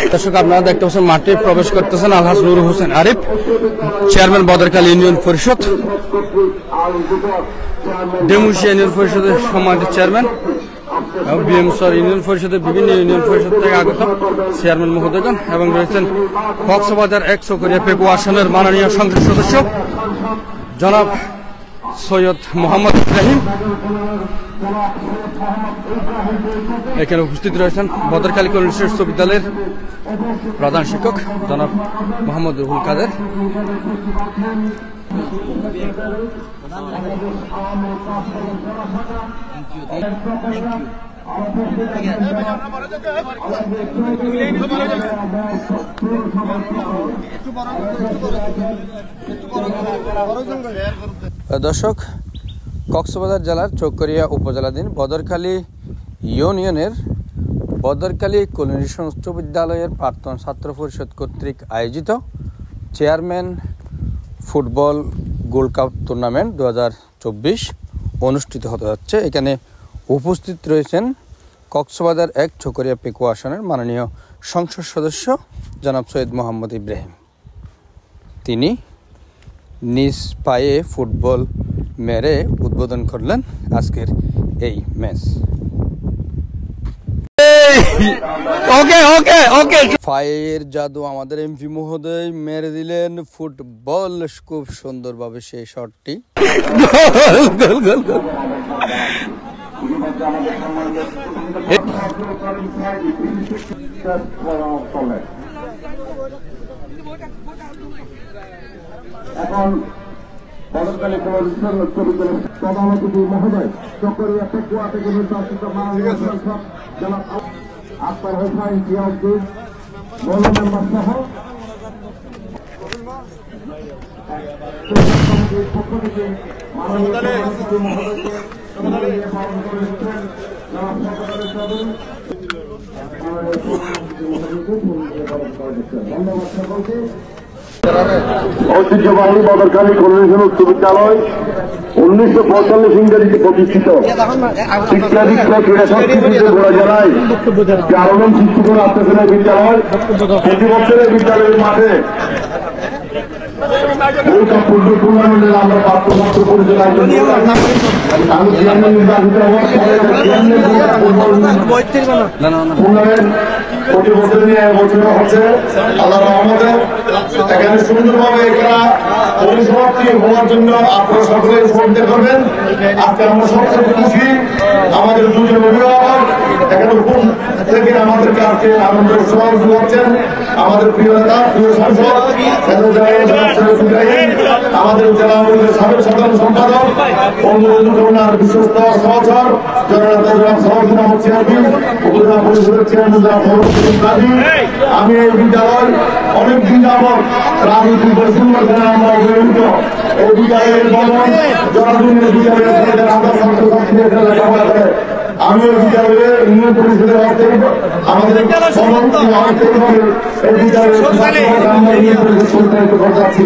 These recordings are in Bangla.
দর্শক আপনারা দেখতে পাচ্ছেন মাঠে প্রবেশ করতেছেন আলহাজ নুর হোসেন আরিফ, চেয়ারম্যান বদরকালী ইউনিয়ন পরিষদ, ডেমুশিয়া ইউনিয়ন পরিষদের সম্মানিত চেয়ারম্যান, বিএমসর ইউনিয়ন পরিষদের বিভিন্ন ইউনিয়ন পরিষদ থেকে আগত চেয়ারম্যান মহোদয়গণ এবং রয়েছেন কক্সবাজার 1 চকরিয়া পেকুয়া আসনের মাননীয় সংসদ সদস্য জনাব সৈয়দ মোহাম্মদ ইব্রাহিম। এখানে উপস্থিত রয়েছেন বদরকালী কলেজ বিশ্ববিদ্যালয়ের প্রধান শিক্ষক জনাব মোহাম্মদ রুহুল কাদের। দর্শক, কক্সবাজার জেলার চকরিয়া উপজেলাধীন বদরকালী ইউনিয়নের বদরকালী কলিনেশন উচ্চ বিদ্যালয়ের প্রাক্তন ছাত্র পরিষদ কর্তৃক আয়োজিত chairman football gold cup tournament 2024 অনুষ্ঠিত হতে যাচ্ছে। এখানে উপস্থিত রয়েছেন কক্সবাজার 1 চকরিয়া পেকুয়া আসনের মাননীয় সংসদ সদস্য জনাব সৈয়দ মোহাম্মদ ইব্রাহিম। তিনি নিজ পায়ে ফুটবল মেরে উদ্বোধন করলেন আজকের এই ম্যাচ। ফায়ের জাদু আমাদের এমপি মহোদয় মেরে দিলেন ফুটবল খুব সুন্দরভাবে সেই শটটি। এখন বদরকালী প্রধান অতিথি মহোদয় চকরিয়া পেকুয়া থেকে নির্বাচিত মাননীয় সংসদ জনাব আক্তার হোসেন জিয়াউদ্দিন মৌল মেম্বার সহ পক্ষ থেকে মাননীয় অতিথি মহোদয়কে পালন করে দিচ্ছেন জনাব ধন্যবাদ সকলকে। ঐতিহ্যবাহী বদরকালী কলিনেশন উচ্চ বিদ্যালয় 1945 ইংরেজিতে প্রতিষ্ঠিত শিক্ষা দীক্ষা ক্রীড়া সংস্কৃতিতে গোড়া জেলায় চারণ শিক্ষকের আত্মসেনের বিদ্যালয়। প্রতি বছরের বিদ্যালয়ের মাঠে টুর্নামেন্টের আমরা প্রাপ্তবর্ষ পরিচালনা টুর্নামেন্ট প্রতি বছর নিয়ে বছর হচ্ছে আল্লাহ রহমতে। এখানে সুন্দরভাবে এখানে পরিসমাপ্তি হওয়ার জন্য আপনারা সকলে সহযোগিতা করবেন। আজকে আমরা সবচেয়ে খুশি আমাদের দুজন অভিভাবক এখানে থেকে আমাদেরকে আজকে আনন্দ উৎসব যোগাচ্ছেন। আমাদের প্রিয় নেতা প্রিয় সাংসদ আমাদের জেলা আওয়ামী সাবেক সাধারণ সম্পাদক বঙ্গবন্ধুর বিশ্বস্ত সহচর জননেতা সভাপতি মোহাম্মদ সিরাজুদ্দিন, উপজেলা পরিষদের চেয়ারম্যান। আমি এই বিদ্যালয় অনেকদিন যাবৎ রাজনীতি পরিচালনা করে আমরা অবহেলিত এই বিদ্যালয়ের ভবন জনগণের বিদ্যালয়ের আমরা লেখাপড়া করে আমি ওই বিদ্যালয়ে ইউনিয়ন পরিষদের আমাদের এই বিদ্যালয়ের পরিচালিত করতে যাচ্ছি।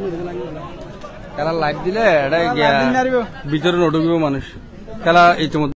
খেলা লাইট দিলে এটা ভিতরে নড়বে মানুষ খেলা এই